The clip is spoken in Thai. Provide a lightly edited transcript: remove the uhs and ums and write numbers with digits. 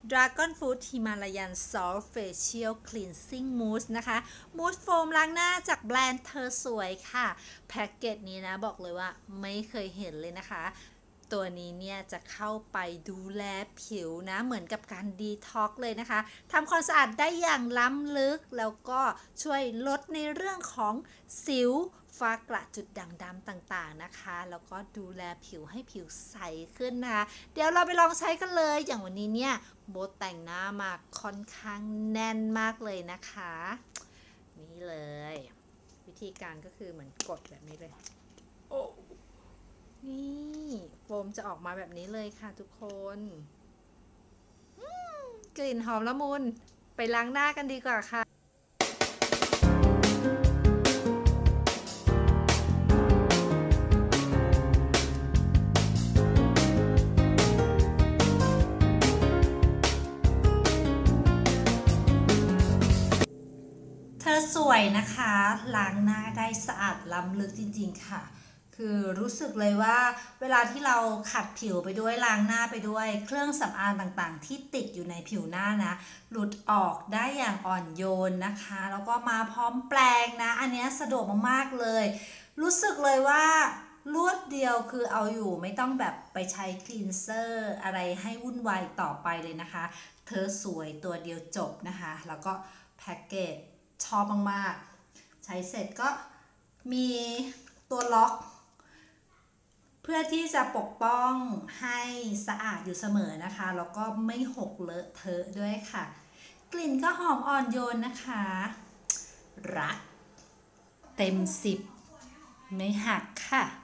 Dragon Fruit Himalayan Salt Facial Cleansing Mousse นะคะมูสโฟมล้างหน้าจากแบรนด์เธอสวยค่ะแพ็กเกจนี้นะบอกเลยว่าไม่เคยเห็นเลยนะคะตัวนี้เนี่ยจะเข้าไปดูแลผิวนะเหมือนกับการดีท็อกเลยนะคะทำความสะอาดได้อย่างล้ำลึกแล้วก็ช่วยลดในเรื่องของสิวฝ้ากระจุดด่างดำต่างๆนะคะแล้วก็ดูแลผิวให้ผิวใสขึ้นนะคะเดี๋ยวเราไปลองใช้กันเลยอย่างวันนี้เนี่ยโบแต่งหน้ามาค่อนข้างแน่นมากเลยนะคะนี่เลยวิธีการก็คือเหมือนกดแบบนี้เลยโอ้นี่โฟมจะออกมาแบบนี้เลยค่ะทุกคนกลิ่นหอมละมุนไปล้างหน้ากันดีกว่าค่ะเธอสวยนะคะล้างหน้าได้สะอาดล้ำลึกจริงๆค่ะคือรู้สึกเลยว่าเวลาที่เราขัดผิวไปด้วยล้างหน้าไปด้วยเครื่องสำอางต่างๆที่ติดอยู่ในผิวหน้านะหลุดออกได้อย่างอ่อนโยนนะคะแล้วก็มาพร้อมแปรงนะอันนี้สะดวกมากๆเลยรู้สึกเลยว่ารวดเดียวคือเอาอยู่ไม่ต้องแบบไปใช้คลีนเซอร์อะไรให้วุ่นวายต่อไปเลยนะคะเธอสวยตัวเดียวจบนะคะแล้วก็แพ็กเกจชอบมากๆใช้เสร็จก็มีตัวล็อกเพื่อที่จะปกป้องให้สะอาดอยู่เสมอนะคะแล้วก็ไม่หกเลอะเทอะด้วยค่ะกลิ่นก็หอมอ่อนโยนนะคะรักเต็ม10ไม่หักค่ะ